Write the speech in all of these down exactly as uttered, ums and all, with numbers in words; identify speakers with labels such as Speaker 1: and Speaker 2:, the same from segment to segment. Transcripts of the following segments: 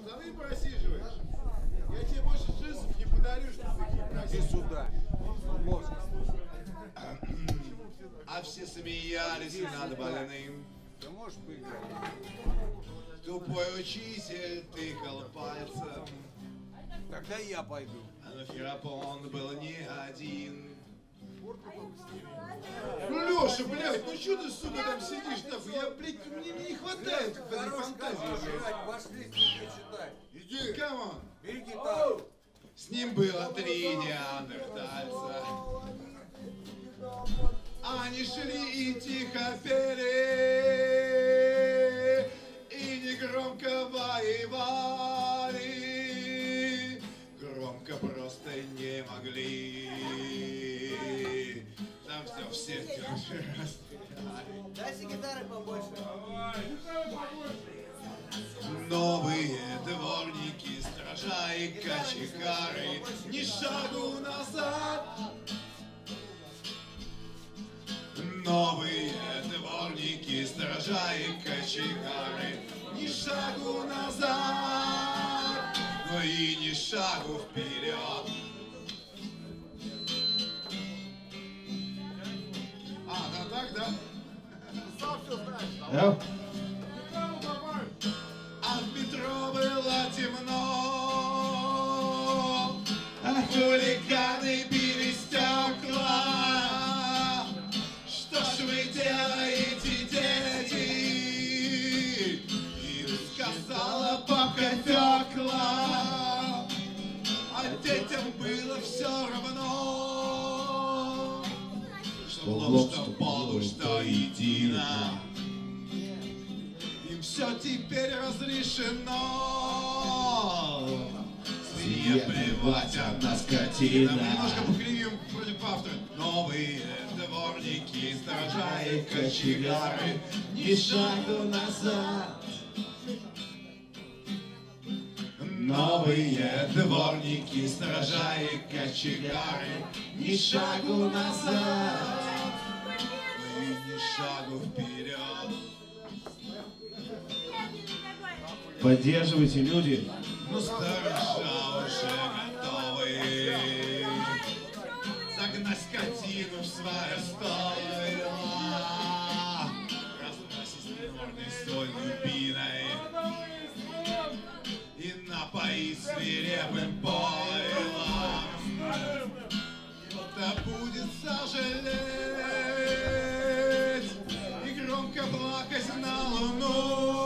Speaker 1: штаны просиживаешь? Я тебе больше джинсов не подарю, что ты просишь.
Speaker 2: Иди сюда. Мозг.
Speaker 1: А все смеялись над больным.
Speaker 2: Ты можешь поиграть?
Speaker 1: Тупой учитель тыкал пальцем.
Speaker 2: Тогда я пойду.
Speaker 1: А на Ферапон был не один. Леша, блядь, ну что ты, сука, там сидишь нахуй? Я, блядь, мне не хватает этой фантазии.
Speaker 2: Пошли, читай.
Speaker 1: Иди. Камон.
Speaker 2: Бери гитару.
Speaker 1: С ним было три неандертальца. Они шли и тихо пели, и негромко воевали, громко просто не могли. Там все, все тоже расстреляли.
Speaker 3: Дайте гитары побольше.
Speaker 1: Новые дворники, стража и кочегары, ни шагу назад. Новые дворники, стража и кочегары, ни шагу назад, но и ни шагу вперед. А, да так, да?
Speaker 4: Сам все знаешь.
Speaker 1: Да. А в метро было темно, а хулиганы били стекла. Что ж вы делаете, дети? И сказала бабка Фёкла, а детям было все равно, что в лоб, что в полу, что едино. Им все теперь разрешено. Свинье плевать, одна скотина. Мы немножко покривим против автора. Новые дворники, сторожа и кочегары, ни шагу назад. Новые дворники, сторожа и кочегары, ни шагу назад, и ни шагу вперед.
Speaker 5: Поддерживайте, люди.
Speaker 1: Ну, сторожа уже готовы загнать скотину в свое стойло, разносить норной стольной пиной и напоить свирепым пойлом. Кто-то будет сожалеть и громко плакать на луну,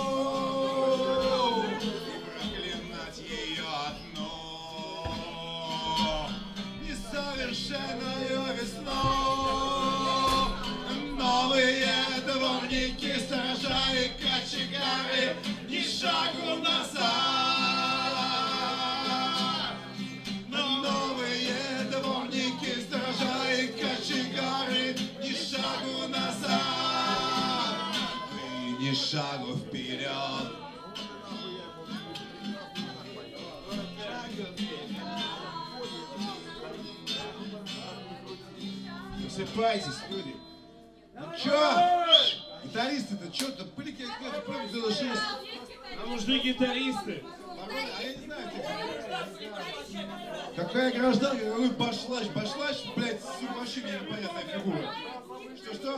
Speaker 1: несовершенную весну. Новые дворники, сторожа и кочегары, ни шагу назад. Новые дворники, сторожа и кочегары, ни шагу назад, и ни шагу вперед.
Speaker 4: Просыпайтесь, люди. Ну чё? Гитаристы-то чё-то пылики где-то прыгают за шесть.
Speaker 5: Нам нужны гитаристы.
Speaker 4: А я не знаю, какая гражданка, какой башлач, башлач, блядь, вообще мне непонятная фигура. Что-что?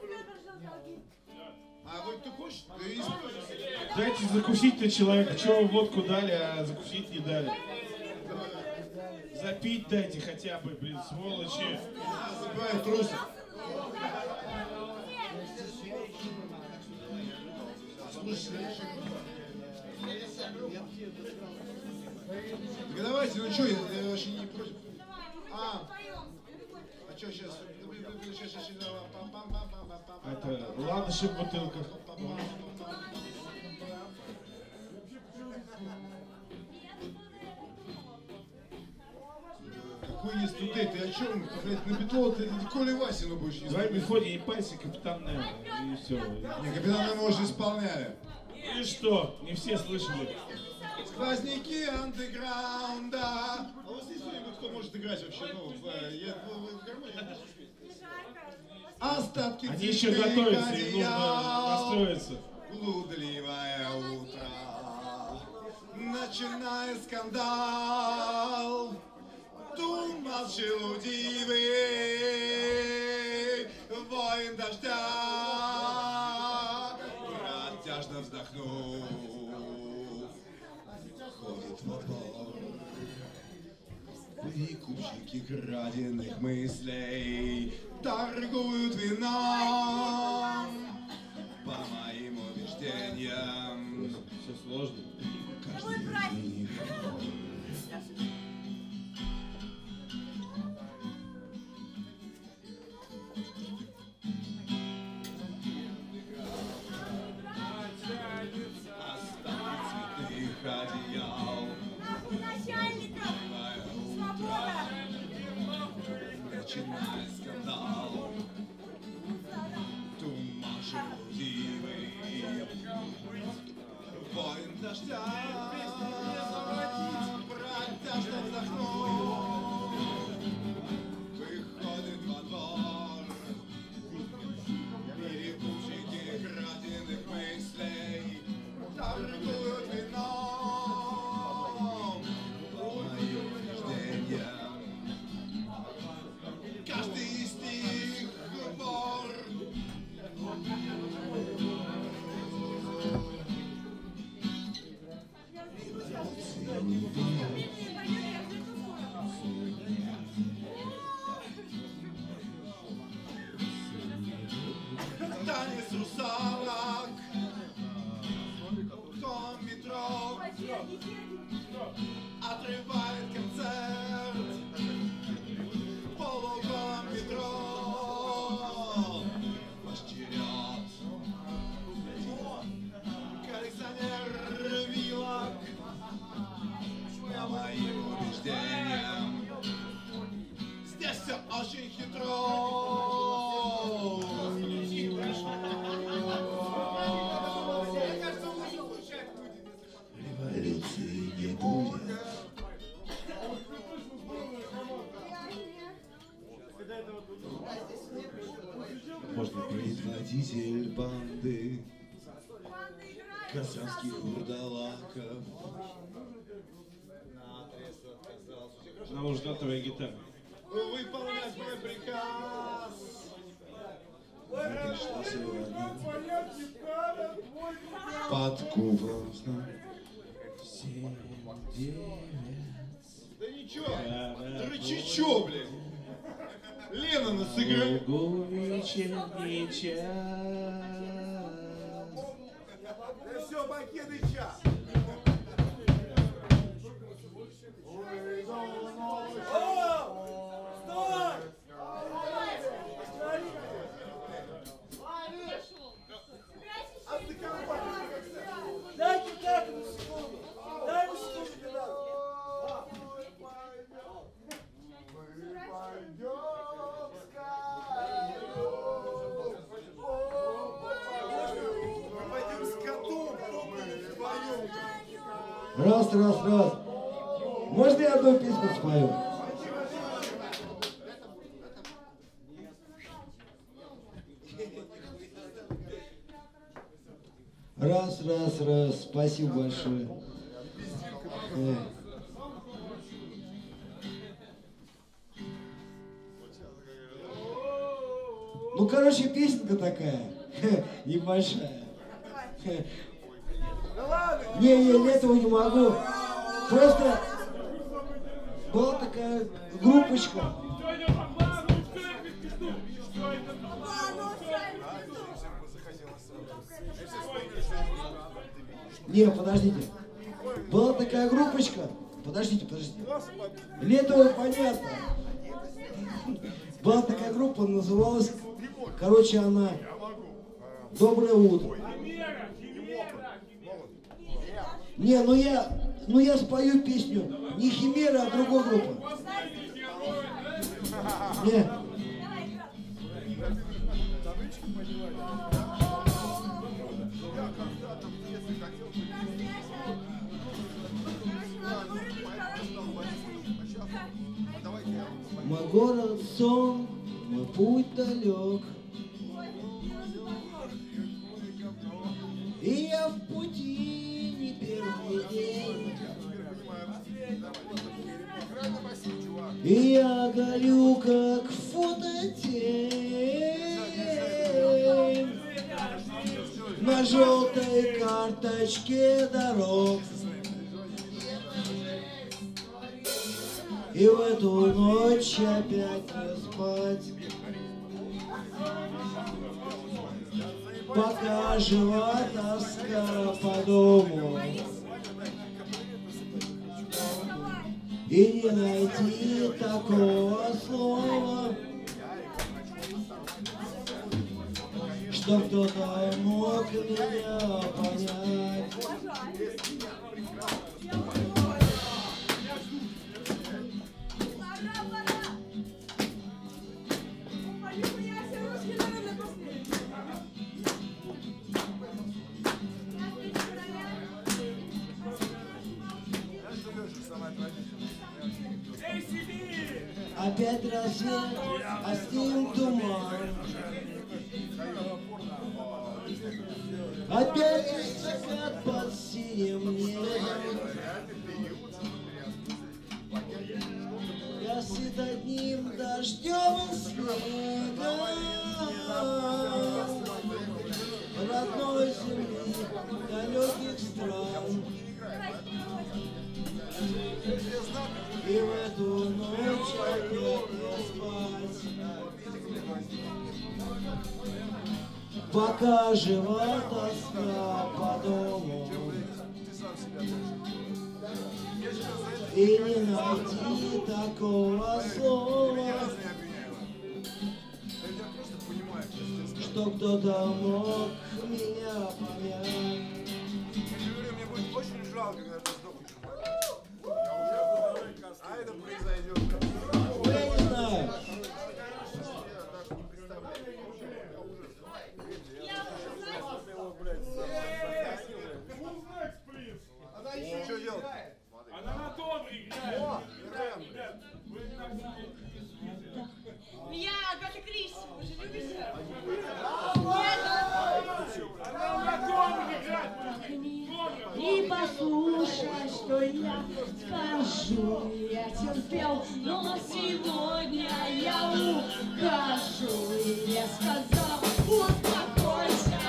Speaker 4: А вот ты хочешь? Ты используешь.
Speaker 5: Дайте закусить-то человека. Чего вы водку дали, а закусить не дали? Запить дайте хотя бы, блин, сволочи.
Speaker 4: Забивай трусы. Так давайте, ну что, я, я вообще не против. А, а что сейчас? Сейчас, сейчас, сейчас.
Speaker 5: Это ладыши в бутылках.
Speaker 4: Какой есть тудей? Ты о чем? Ты, блядь, на Петрова ты Коля Васину будешь ездить.
Speaker 5: Давай Мефодий и Пальцы, Капитан Немо. И все.
Speaker 4: Не, Капитан Немо уже исполняли.
Speaker 5: И что? Не все слышали.
Speaker 4: Сквозняки андеграунда. А у вас есть кто-нибудь, кто может играть вообще? Ну, в, я, в, в гармонии. Остатки
Speaker 5: Они еще готовятся, им нужно настроиться.
Speaker 1: Блудливое утро. На Начинай скандал, думал шелудивый, воин дождя, протяжно вздохнув, ходит во двор. Прикупщики краденных мыслей торгуют вином, по моим убеждениям.
Speaker 5: Все сложно.
Speaker 1: Каждый из них остатки цветных одеял. Начинай скандал, туман шелудивый, воин дождя, протяжно вздохнув, выходит во двор. Перекупщики краденных мыслей торгуют вином, по моим убеждениям. Каждый из них вор. Танец русалок, то метро отрывает концерт. Полугон метро, ваш черед. Коллекционер вилок, по моим убеждениям, здесь все очень хитро. Революции не будет. Можно предводитель банды казахских вурдалаков.
Speaker 5: Нам нужна твоя гитара.
Speaker 1: Выполнять мой приказ. Пришла сегодня под куполом сна. Семь, девять.
Speaker 4: Да ничего, рычи чё, блин? Леннона сыграй.
Speaker 5: Долгу вечерний час.
Speaker 2: Да все, покеды час.
Speaker 3: Дайте так, на секунду. Дай на секунду, когда.
Speaker 2: Пойдем с котом, вдвоем.
Speaker 6: Раз, раз, раз. Можно я одну песню спою? Раз, раз, раз. Спасибо большое. Э. Ну, короче, песенка такая. Небольшая. Не, я этого не могу. Просто была такая группочка. Не, подождите. Была такая группочка. Подождите, подождите. Лето понятно. Была такая группа, называлась, короче, она «Доброе утро». Не, ну я, ну я спою песню не Химера, а другой группы. Не. Мой город сон, мой путь далек. И я в пути не первый день. И я горю, как фототень на желтой карточке дорог. И в эту ночь опять не спать, пока жива тоска по дому. И не найти такого слова, что кто-то мог меня понять. Опять рассвет, а с ним туман. Опять закат под синим небом. Я сыт одним дождем и снегом родной земли, далеких стран. И в эту ночь опять не спать, пока жива тоска по дому. И не найти такого слова, что кто-то мог меня понять.
Speaker 2: Мне будет очень жалко, когда ты сдохнешь. А это произойдет.
Speaker 6: Я не знаю.
Speaker 2: Что делать?
Speaker 3: Она на том играет.
Speaker 2: О,
Speaker 7: Я Агата Кристи, вы же любите?
Speaker 3: Она на том играет.
Speaker 8: И послушай, что я скажу. Я терпел, но сегодня я ухожу. И я сказал, успокойся,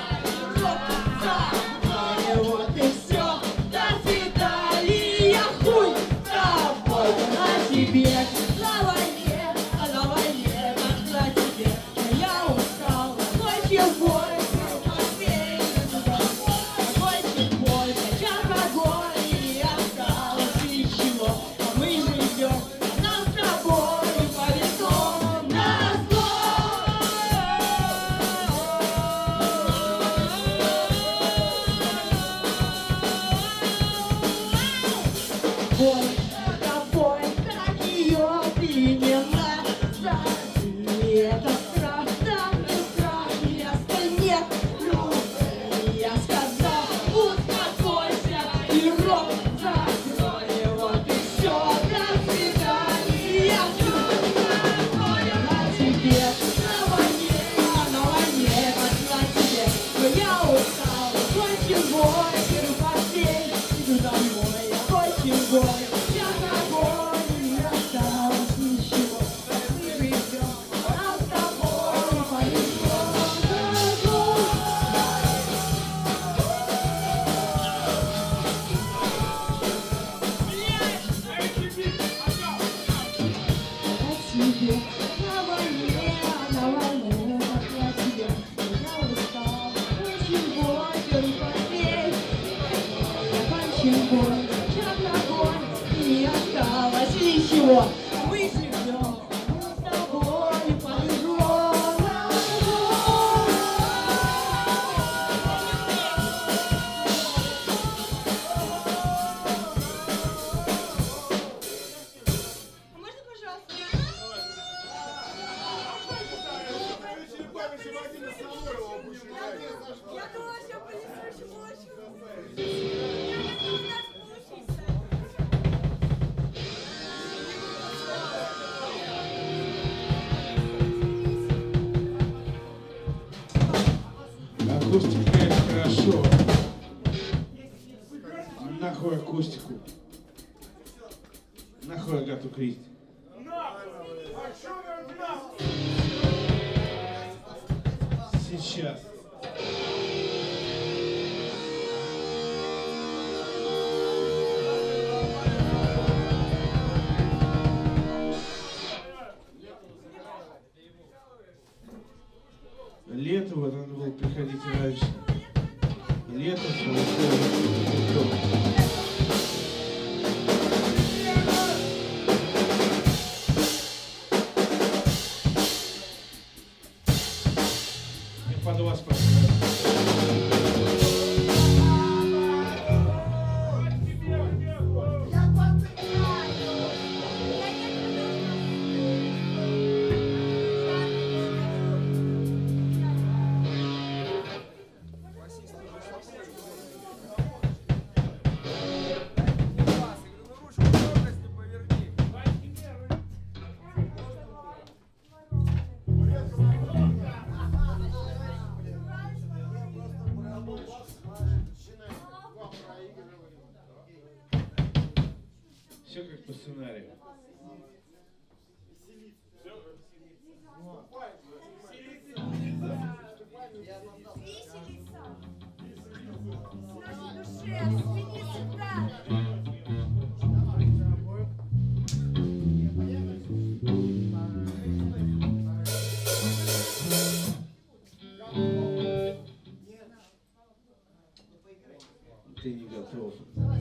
Speaker 8: и вот и все. До свидания, хуй с тобой. А тебе на войне, а на войне нашла тебе. Я устал, ночью бой, последний такой бой, хотя огонь и осталось ничего. Мы живем, нам с тобой повезло на зло. Бой, тобой, так ее приняла. И это страшно, не страшно, места нет. Я сказал, успокойся, и рот закрой. Вот и все, до свидания. На тебе, на войне, а на войне пошла тебе. Но я устал, кончил бой, иду последний, иду домой, я кончил бой. Сейчас огонь, не осталось ничего. Мы живем, нам с тобой повезло на зло. А тебе на войне, а на войне пошла тебе. Я устал, кончил бой, иду последний. Я кончил бой, сейчас огонь, и не осталось ничего. Мы живем, мы с тобой повезло на зло.
Speaker 7: А можно, пожалуйста?
Speaker 2: черепахи Вадима Самойлова будем играть.
Speaker 7: Я думала, что полицейский ночью.
Speaker 5: Акустика, конечно, хорошо. Нахуй акустику. Нахуй Агату Кристи. Сейчас. Лето, вот надо было приходить раньше. Лето, все. Я под вас просто. Все как по сценарию. Ты не готов.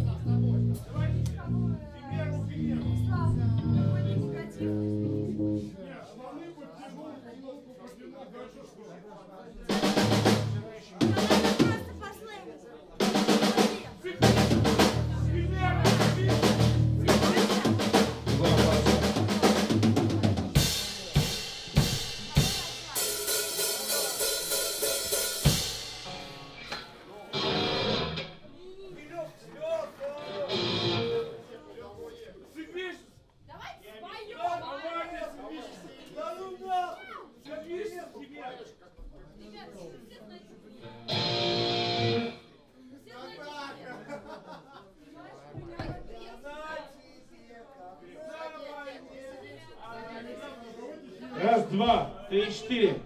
Speaker 5: Раз, два, три, четыре.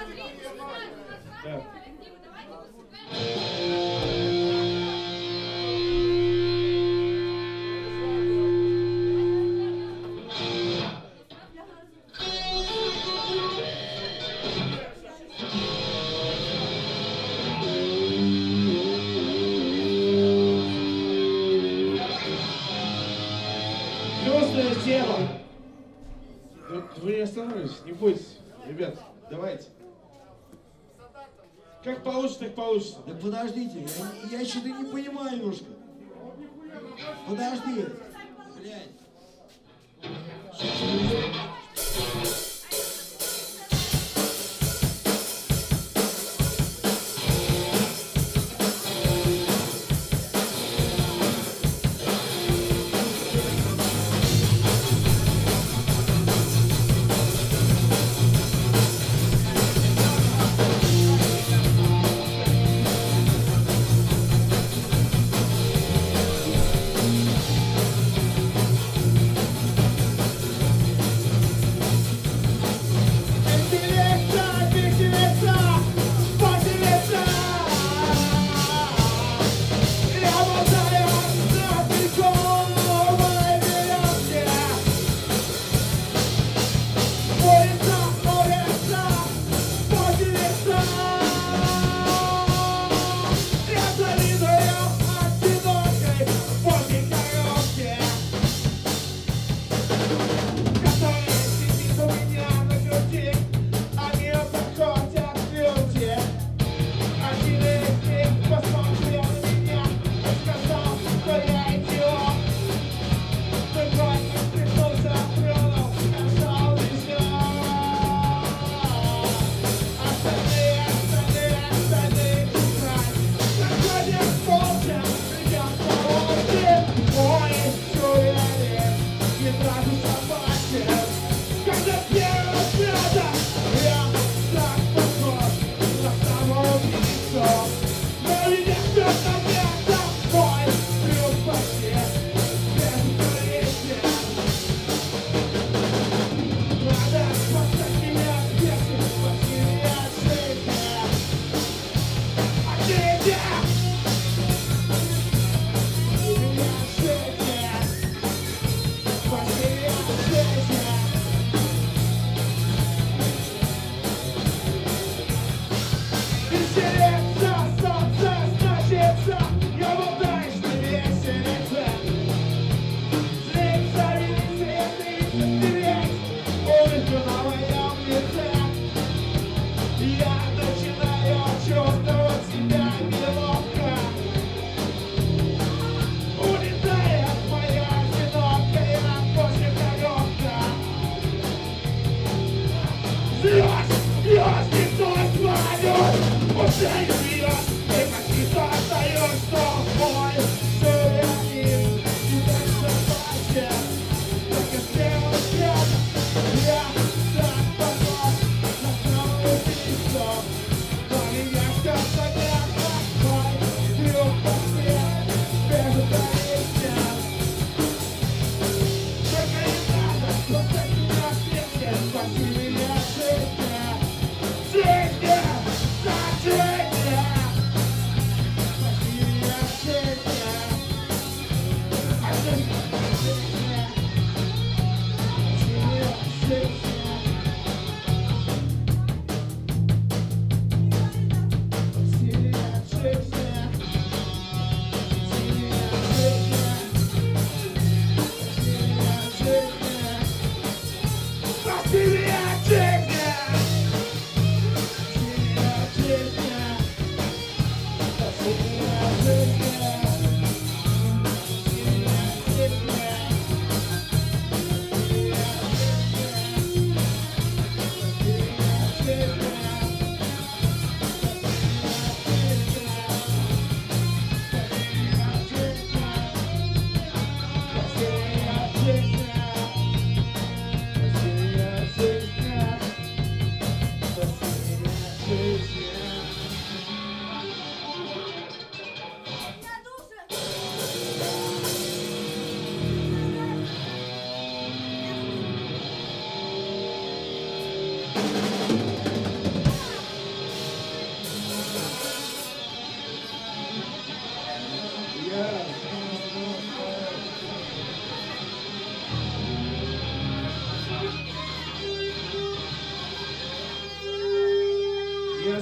Speaker 5: Да. Пёстрая тема. Вы не остановитесь, не бойтесь. Ребят, давайте. Как получится, так получится.
Speaker 6: Да подождите, я, я что-то не понимаю немножко. Подожди. Блядь.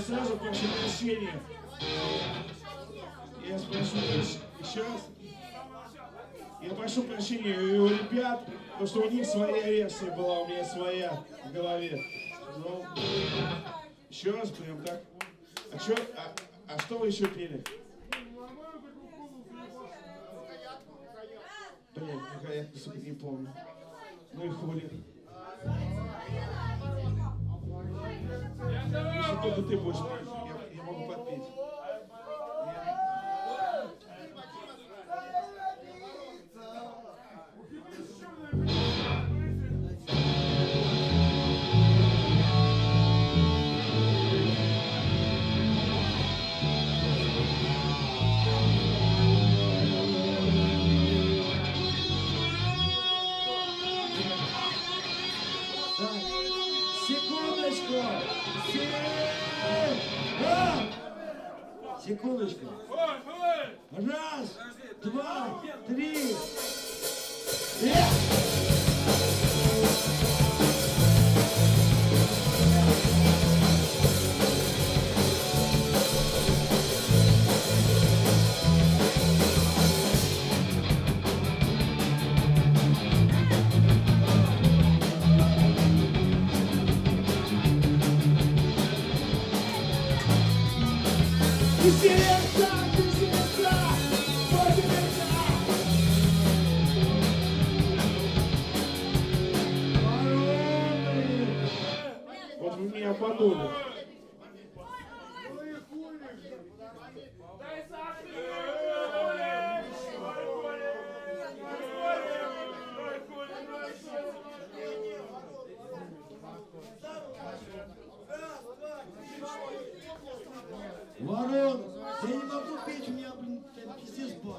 Speaker 5: сразу прошу прощения. Я спрошу еще раз. Я прошу прощения у ребят, потому что у них своя версия была, у меня своя в голове. Ну, еще раз прям так. А, чё, а, а что вы еще пели? Блин, я, сука, не помню. Ну и хули. Если только ты будешь, я, я могу подпеть.
Speaker 6: Секундочку. Раз, два, три. Эх!
Speaker 5: Вот вы меня подули.
Speaker 6: Ворон, я не могу петь, у меня, блин, пиздец бар.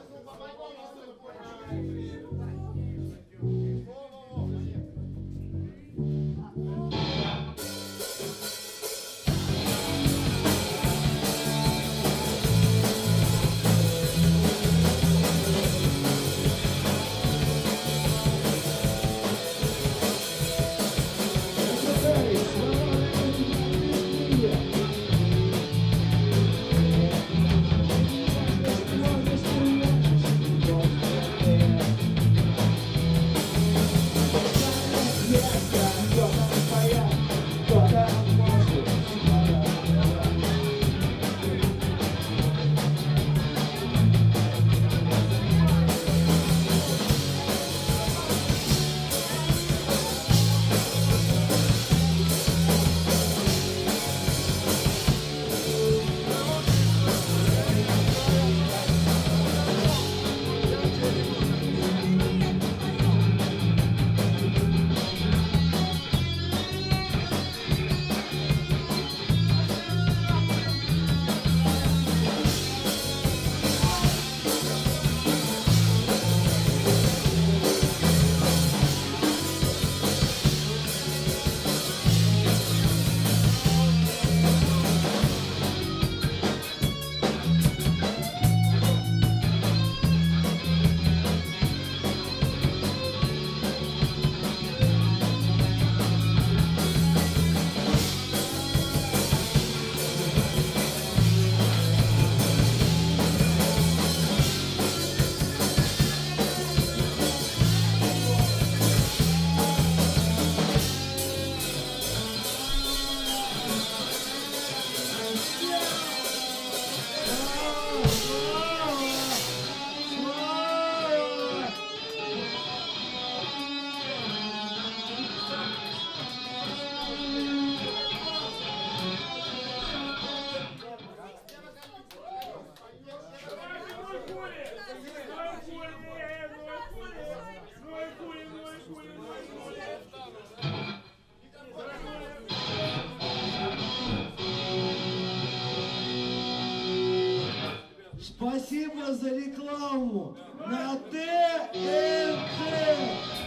Speaker 6: Спасибо за рекламу на Т Н Т.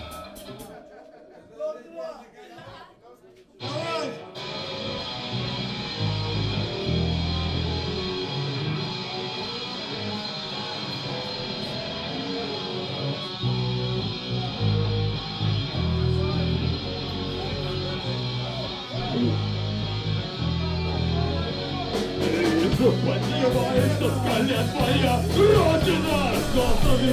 Speaker 6: Давай.
Speaker 9: Скрывается в скале твоя родина, Господи.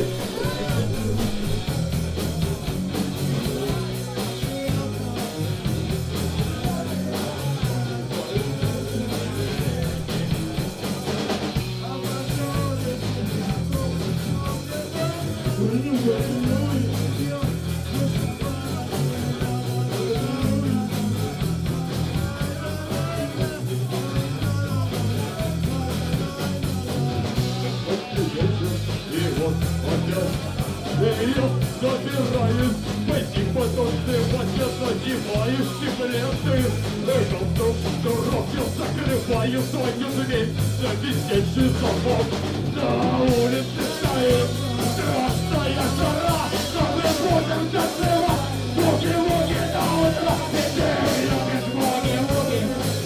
Speaker 9: И вот опять ее забирают, пойти потом ты в ответ надеваешь секреты. Это вдруг коробки закрываю свою дверь, за висящий замок. На улице стоит страшная жара, но мы будем танцевать буги-вуги до утра. И ты любишь буги-вуги,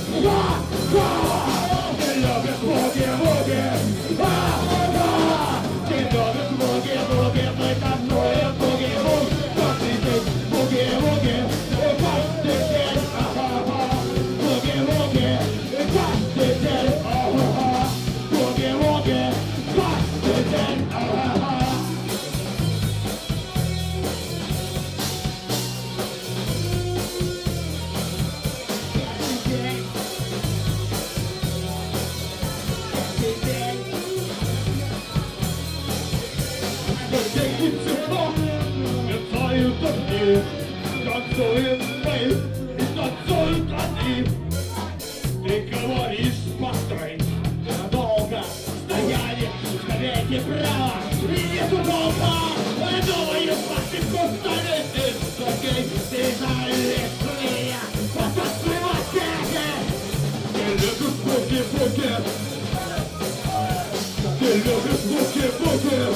Speaker 9: ва-ва! Ты любишь буги-вуги, ва-ва! Ты любишь буги-вуги, мы танцуем буги-вуги. Каждый день буги-вуги, каждый день, ага-га. Буги-вуги, каждый день, ага-га. Буги-вуги, каждый день, ага-га. Мерцают огни, танцуем мы, и танцуют они. Ты говоришь, постой, надолго стояли скамейки права, и нету долга. Думаю, пасеку столетий, окей, ты залез меня, потанцевать песни. Ты любишь буги-буги, ты любишь буги-буги.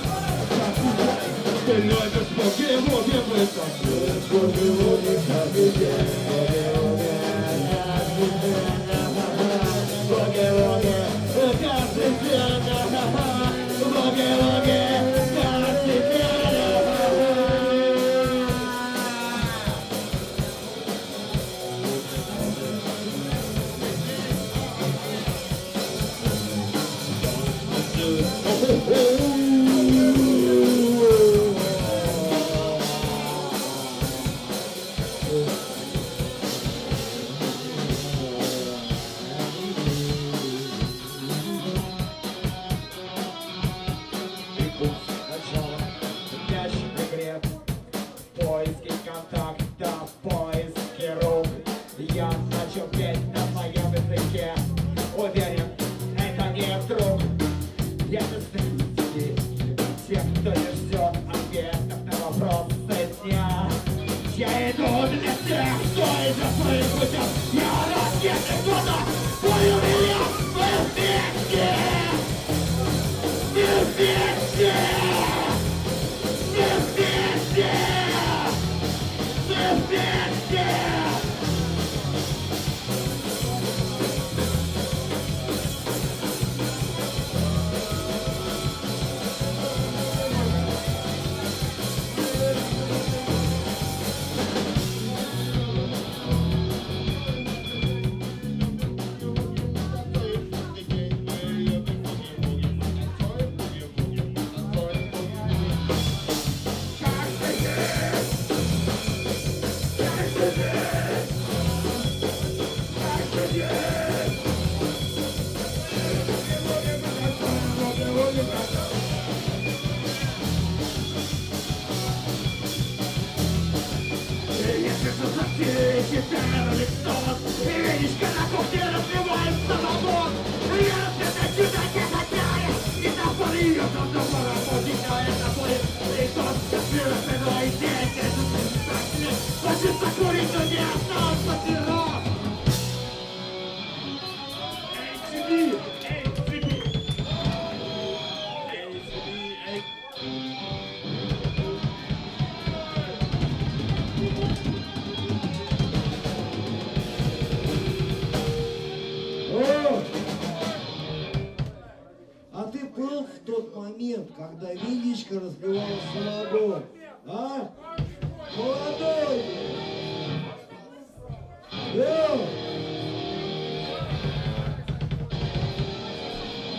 Speaker 9: Ты любишь буги-вуги, мы танцуем буги-вуги каждый день. Буги-вуги каждый день. Буги-вуги каждый день. Поиски контактов, поиски рук. Я начал петь на моем языке. Уверен, это не вдруг. Я среди тех, кто не ждет ответов на вопросы дня. Я иду для тех, кто идет своим путем. Я ракеты года, понял меня, мы вместе. Мы вместе. Мы вместе. Мы вместе.
Speaker 6: Когда Винничка разбивал самогон, а? Молодой! Эй!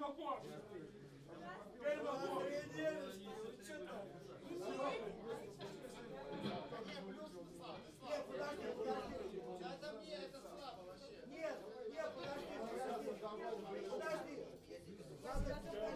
Speaker 5: попозже. Теперь попозже.
Speaker 3: Нет, подожди, подожди. Это мне, это слабо вообще. Нет, нет, подожди, подожди. Подожди. Надо,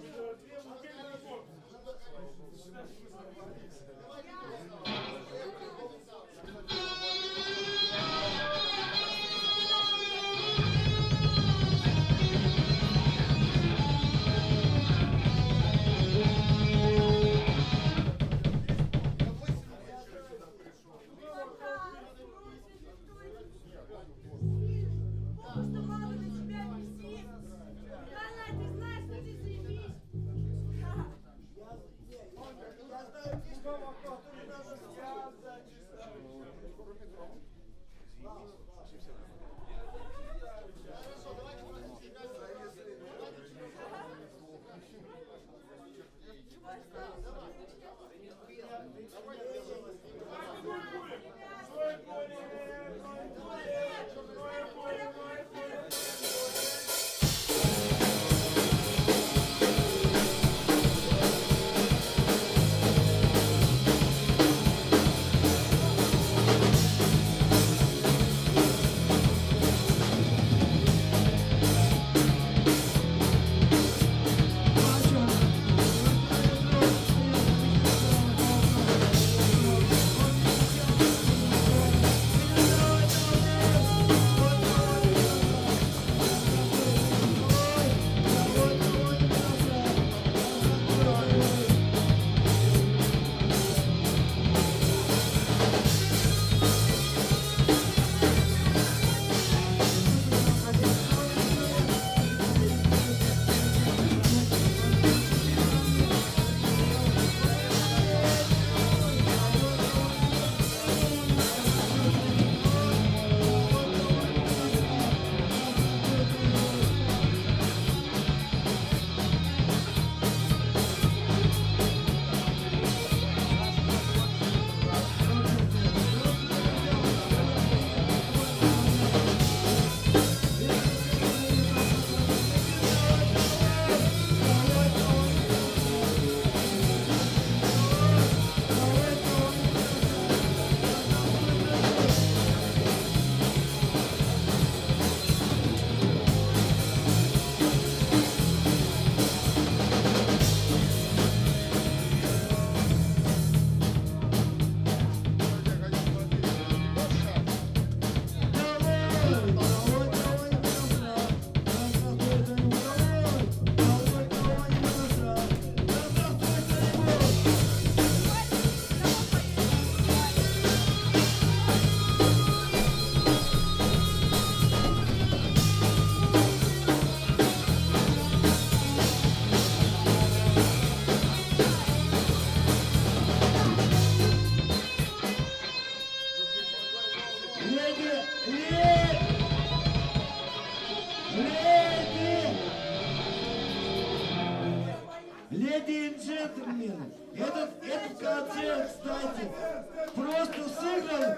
Speaker 3: Леди и джентльмены, этот, этот концерт, кстати, просто сыгран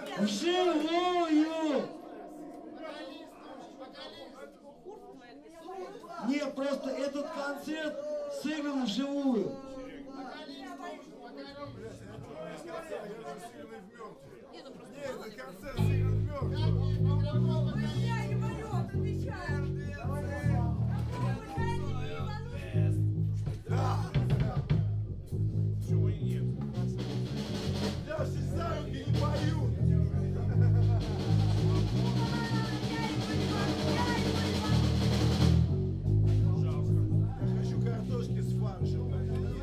Speaker 3: вживую. Не, просто этот концерт сыгран вживую.
Speaker 2: Нет, это концерт сыгран мертвым.
Speaker 8: Я не мою, отвечаю.
Speaker 2: Чего и нет. Даже за руки не поют. Хочу картошки с фаршем.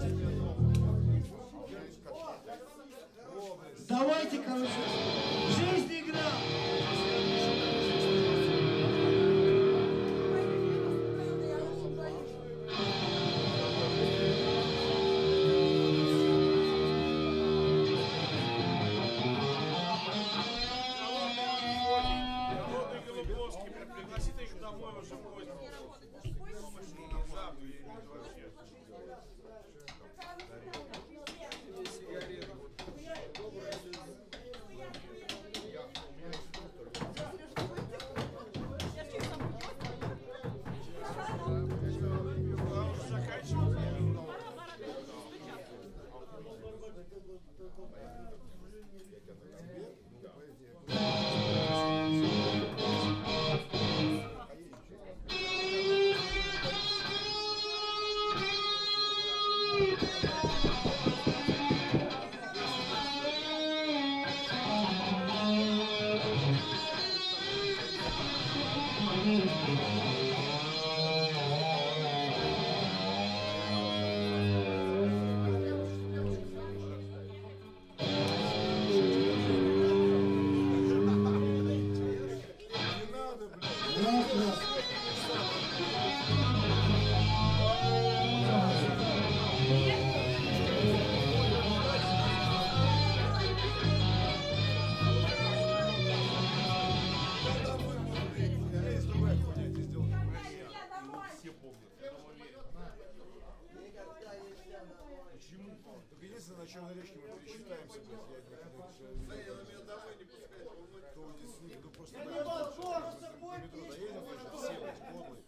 Speaker 6: Давайте, короче, жизнь игра.
Speaker 5: Пригласите их домой уже в гости. Завтра или вообще.
Speaker 6: раз, раз.
Speaker 4: Только единственное, на Черной речке мы пересчитаемся, блядь, я не то здесь с них, ну просто на метро доедем, значит, все, блядь, подлые.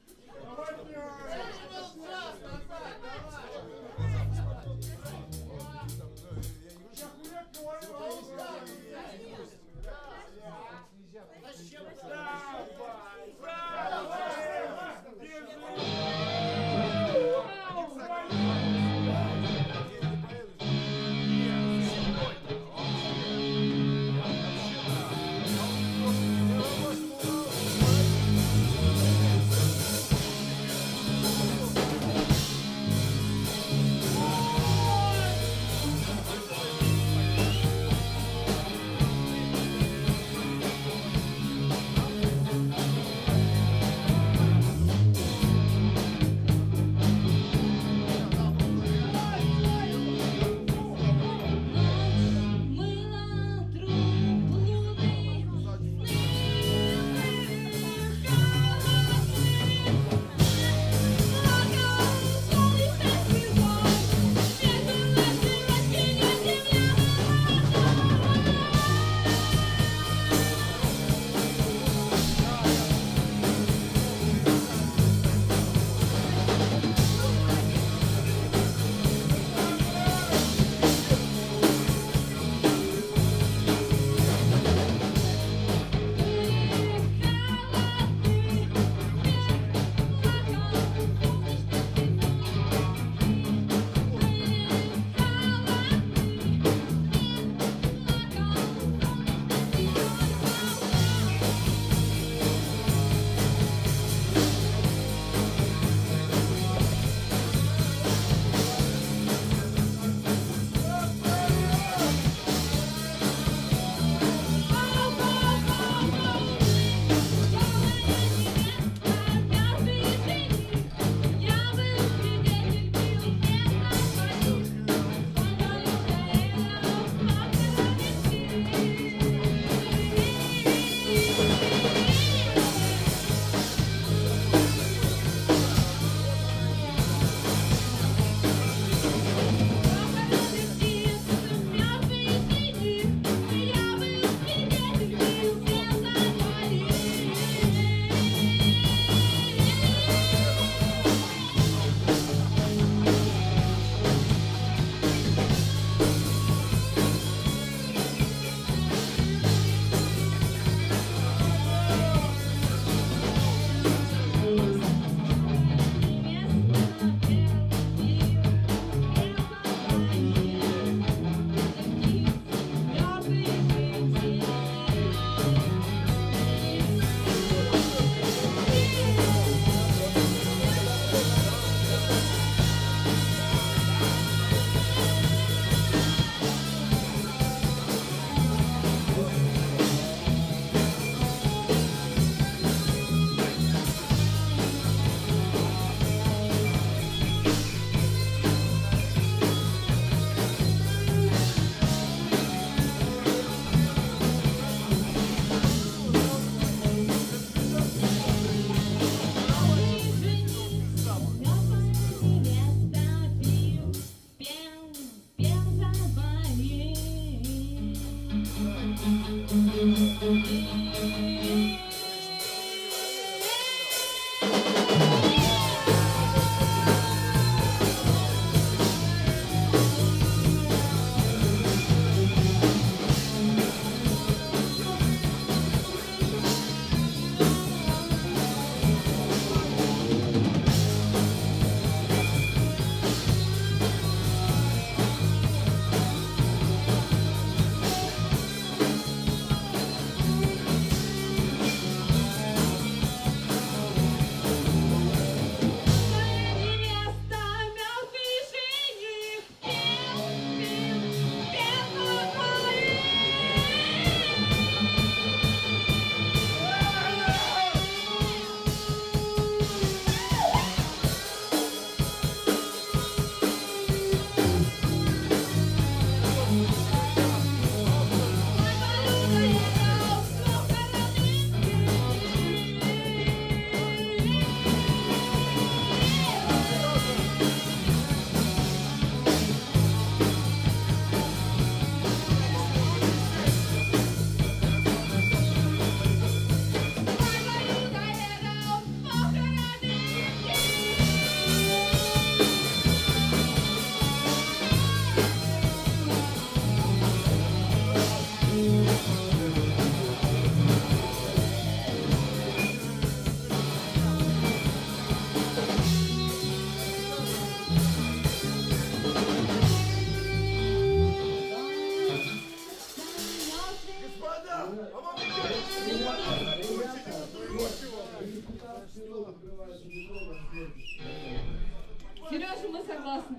Speaker 8: Сережа, мы согласны.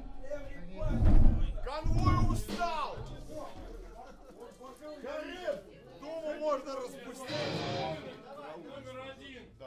Speaker 2: Конвой устал! Карим, думу можно распустить. Номер один. Да.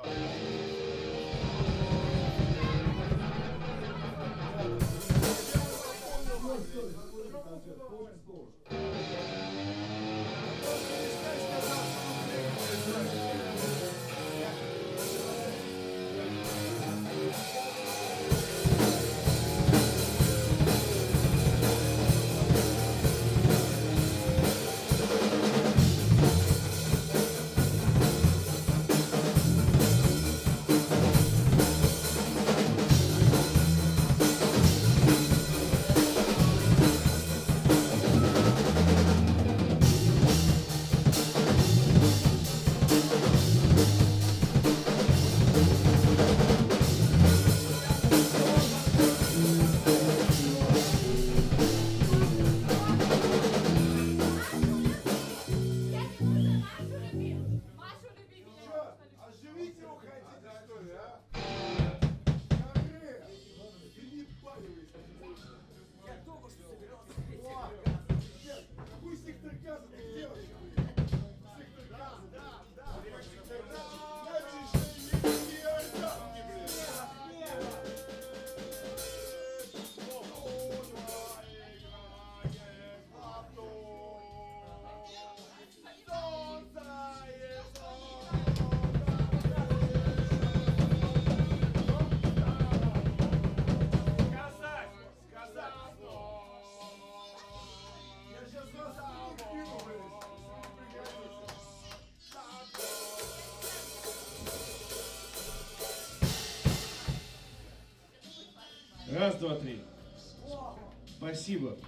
Speaker 5: Раз, два, три. Спасибо.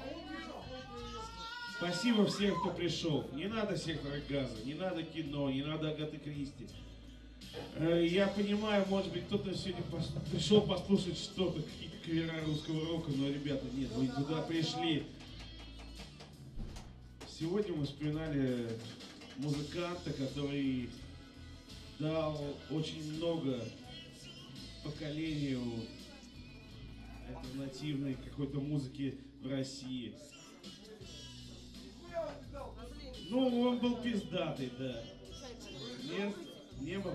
Speaker 5: Спасибо всем, кто пришел. Не надо сектора газа, не надо кино, не надо Агаты Кристи. Я понимаю, может быть, кто-то сегодня пос... пришел послушать что-то, какие-то кавера русского рока, но, ребята, нет, вы туда пришли. Сегодня мы вспоминали музыканта, который дал очень много поколению альтернативной какой-то музыки в России. Ну, он был пиздатый, да. Нет, не был.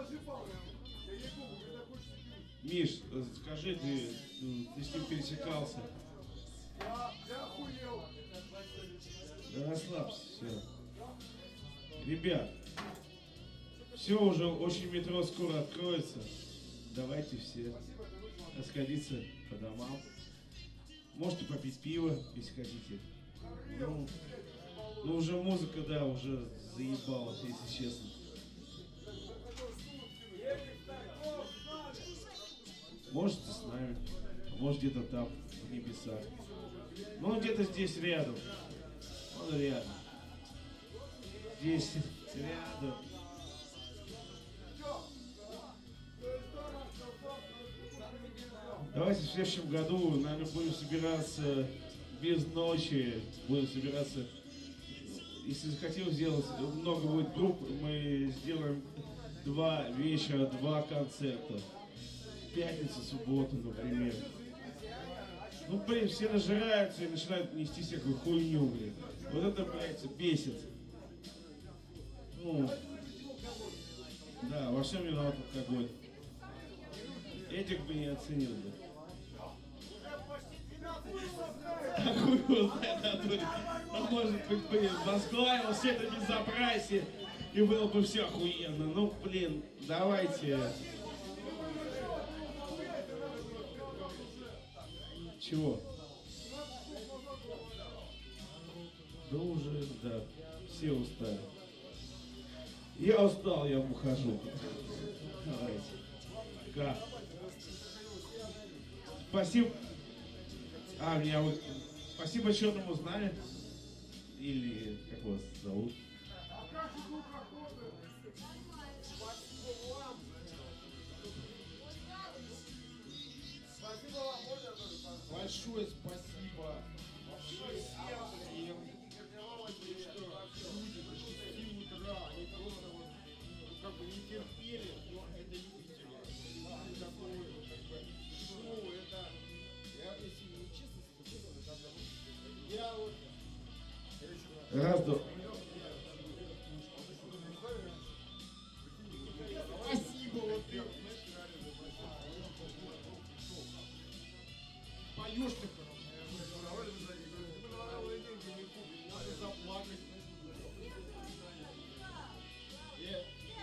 Speaker 5: Миш, скажи, ты, ты с ним пересекался? Да расслабься, все. Ребят, все уже, очень метро скоро откроется. Давайте все расходиться по домам. Можете попить пиво, если хотите. Ну, ну уже музыка, да, уже заебала, если честно. Можете с нами, а может где-то там, в небесах. Ну, он где-то здесь рядом. Он рядом. Здесь рядом. Давайте в следующем году, наверное, будем собираться без ночи, будем собираться, если захотим сделать, много будет групп, мы сделаем два вечера, два концерта. Пятница, суббота, например. Ну, блин, все нажираются и начинают нести всякую хуйню, блин. Вот это, блядь, бесит. Ну, да, во всем виноват алкоголь. Эдик бы не оценил бы. А хуй его знает, Анатолий. А может быть, блин, возглавил все это безобразие, и было бы все охуенно. Ну, блин, давайте. Чего? Да уже, да, все устали. Я устал, я ухожу. Давайте. Как? Спасибо. А, меня вы... Спасибо черному знали. Или как вас зовут?
Speaker 4: Большое спасибо вообще всем, что люди до шести утра, они просто вот, ну, как бы не терпели, но это не
Speaker 5: Гораздо...
Speaker 4: Спасибо, вот ты. Поешь ты хорошо. Ты бы наворовые деньги не купишь. Надо заплакать. Нет,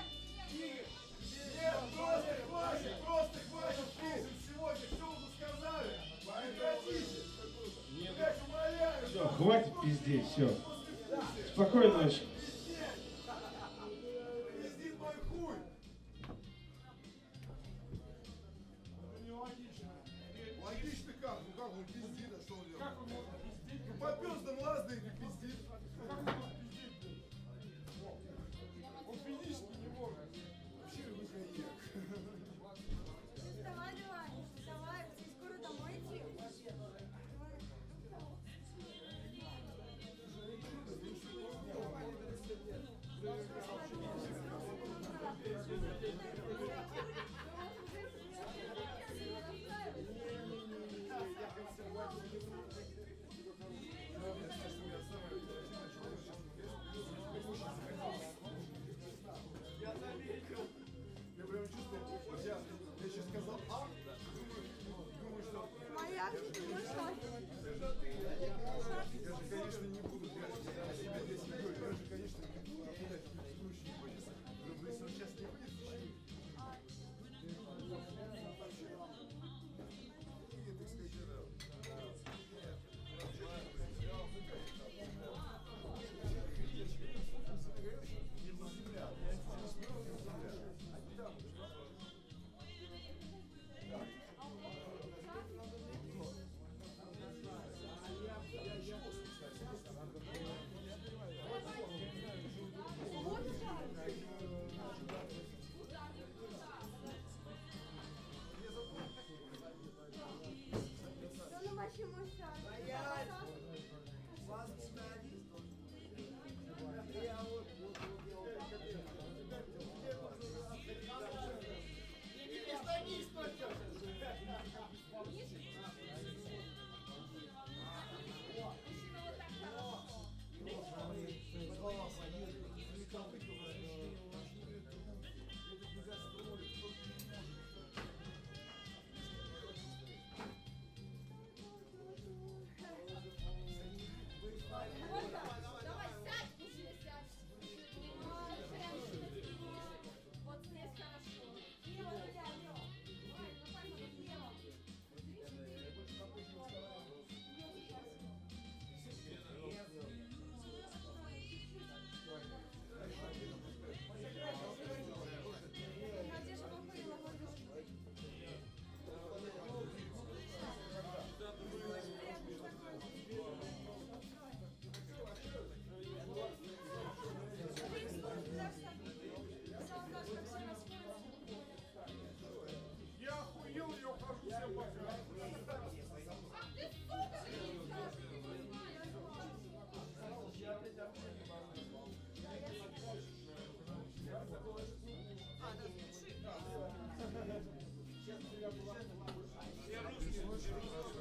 Speaker 4: просто хватит, просто хватит песен сегодня. Все уже сказали. Прекратите. Блять, умоляю.
Speaker 5: Все, хватит пиздеть, все. Спокойной ночи.
Speaker 4: Пиздит мой хуй. Это нелогично. Логично как? Ну как он пиздит, а что он делает? Как он может пиздить? Ну по пёстам лазает и пиздит. Как он может пиздить? Он физически не может. Вообще вы коньяк.
Speaker 3: Давай, давай, давай, ты скоро домой идти.
Speaker 4: Я заметил. Я прям чувствую, вот я, я сейчас сказал, а? Думаю, думаю, что...
Speaker 3: Моя, ты вышла.
Speaker 4: Я же, конечно, не буду прятать себя для себя. Я же, конечно, не буду кидать в случае. Но если он сейчас не выйдет, почему? Я охуел, я ухожу, всем пока. Я русский,